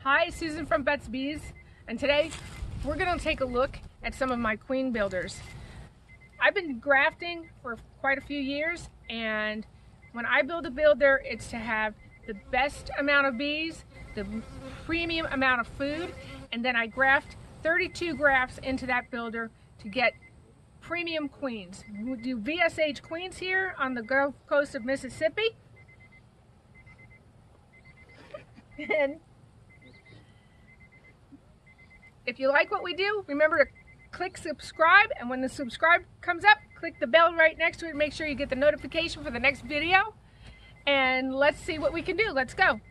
Hi, Susan from Bet's Bees, and today we're going to take a look at some of my queen builders. I've been grafting for quite a few years, and when I build a builder, it's to have the best amount of bees, the premium amount of food, and then I graft 32 grafts into that builder to get premium queens. We do VSH queens here on the Gulf Coast of Mississippi. And if you like what we do, remember to click subscribe, and when the subscribe comes up, click the bell right next to it. Make sure you get the notification for the next video. And let's see what we can do. Let's go.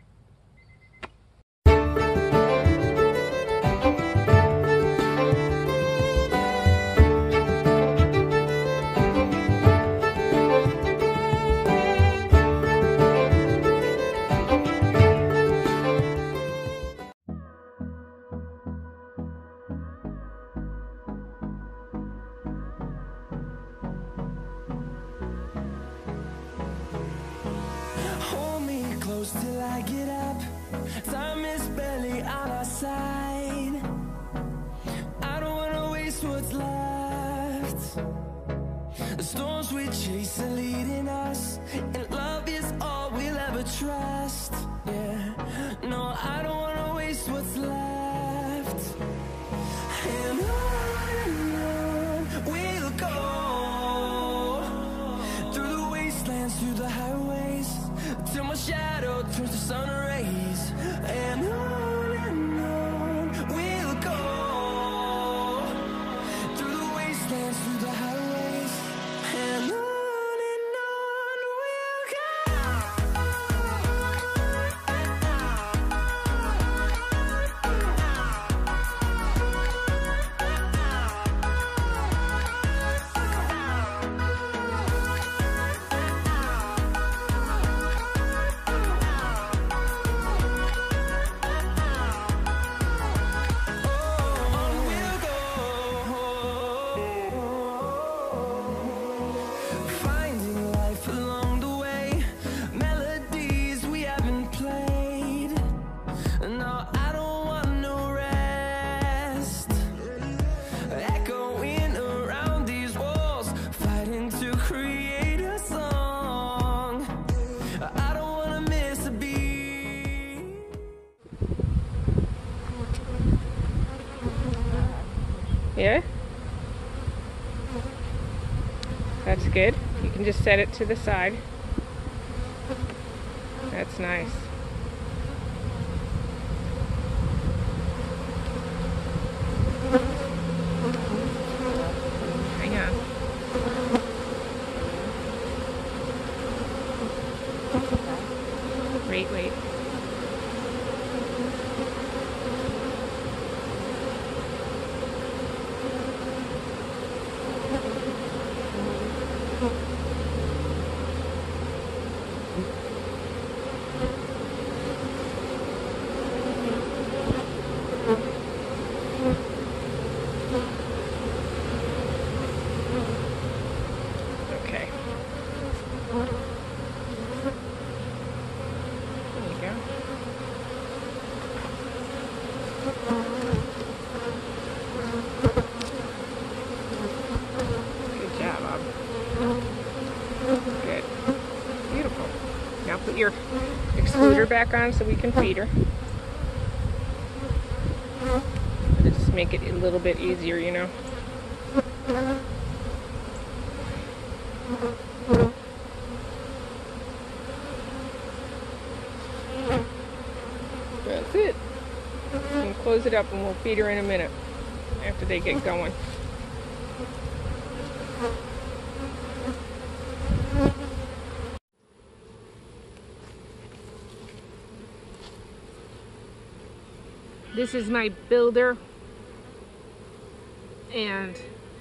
Till I get up, time is barely on our side. I don't wanna waste what's left. The storms we chase are leading us, and love is all we'll ever trust. Yeah, no, I don't wanna waste what's left. And on we'll go, through the wastelands, through the highways, till my shadow turns to sun rays. And on we'll go, through the wastelands, through the highways, and on we'll Yeah, that's good. You can just set it to the side. That's nice. Hang on. Wait. Okay. There you go. Good job, Bob. Good. Beautiful. Now put your excluder back on so we can feed her. Just make it a little bit easier, you know. That's it. You can close it up and we'll feed her in a minute after they get going. This is my builder, and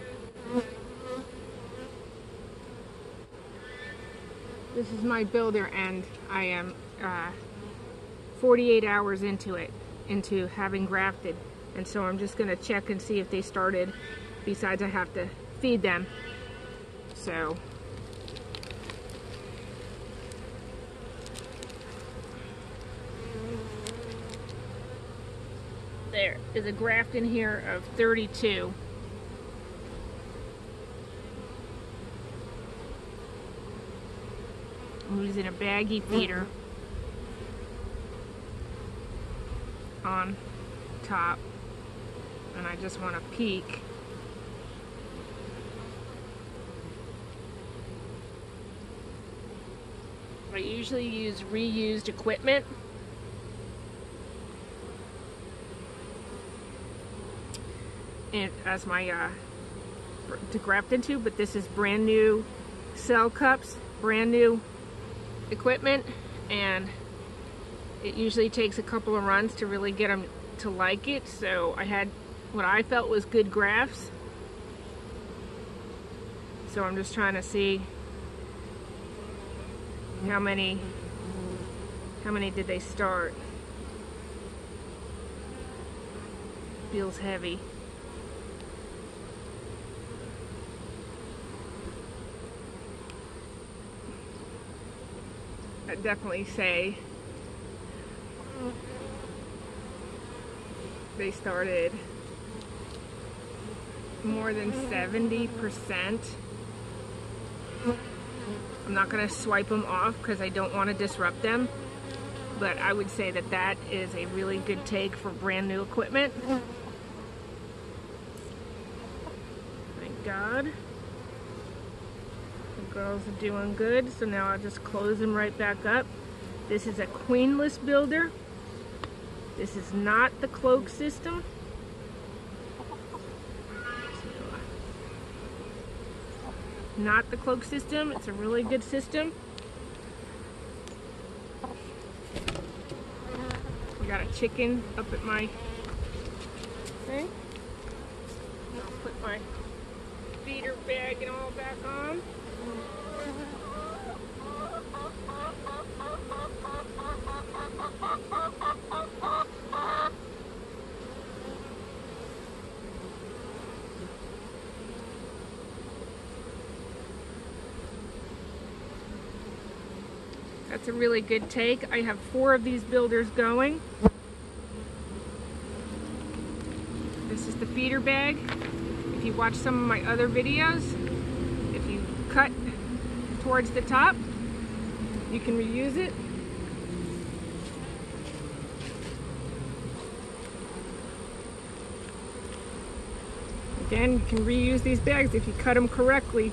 I am 48 hours into having grafted, and so I'm just going to check and see if they started. Besides, I have to feed them, so there is a graft in here of 32. I'm using a baggy feeder on top, and I just want to peek. I usually use reused equipment. And as my to graft into, but this is brand new cell cups, brand new equipment, and it usually takes a couple of runs to really get them to like it. So I had what I felt was good grafts. So I'm just trying to see how many did they start. Feels heavy. I'd definitely say they started more than 70%. I'm not going to swipe them off because I don't want to disrupt them, but I would say that that is a really good take for brand new equipment. Thank God. The girls are doing good, so now I'll just close them right back up. This is a queenless builder. This is not the cloak system. Not the cloak system. It's a really good system. We got a chicken up at my thing. I'll put my feeder bag and all back on. That's a really good take. I have 4 of these builders going. This is the feeder bag. If you watch some of my other videos, if you cut towards the top, you can reuse it. Again, you can reuse these bags if you cut them correctly.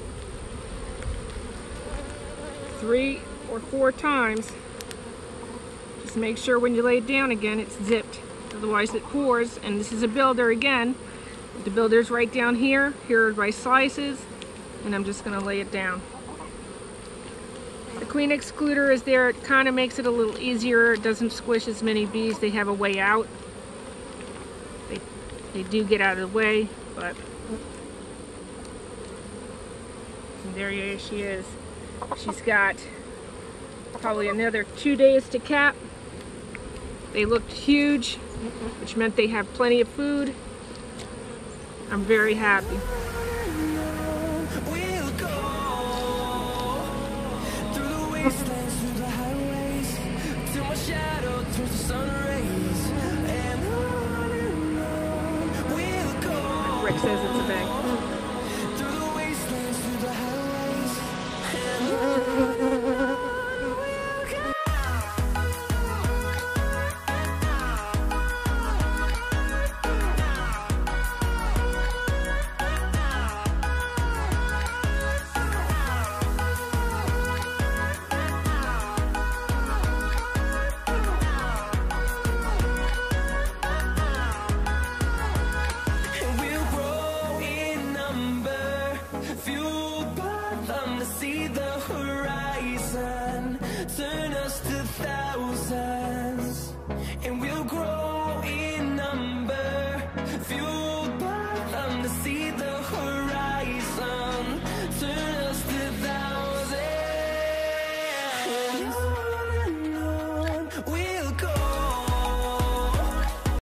3 or 4 times. Just make sure when you lay it down again it's zipped, otherwise it pours. And this is a builder again. The builder's right down here. Here are my slices, and I'm just going to lay it down. The queen excluder is there. It kind of makes it a little easier. It doesn't squish as many bees. They have a way out. They do get out of the way, but there she is. She's got probably another 2 days to cap. They looked huge, which meant they have plenty of food. I'm very happy. We'll go through the wastelands, through the highways, till my shadow turns to sun rays. And on we'll go. Rick says it's a bag. Through the wastelands, through the highways, and on. Turn us to thousands, and we'll